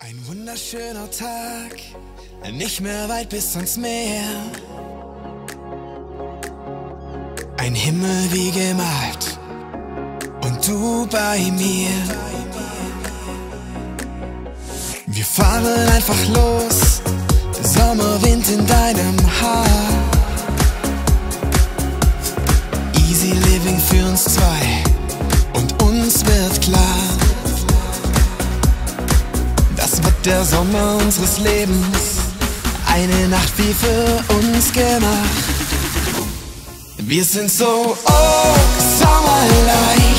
Ein wunderschöner Tag, nicht mehr weit bis ans Meer. Ein Himmel wie gemalt und du bei mir. Wir fahren einfach los, Sommerwind in deinem Haar. Easy Living für uns zwei und uns wird klar, das wird der Sommer unseres Lebens, eine Nacht wie für uns gemacht. Wir sind so, oh, Sommerleicht,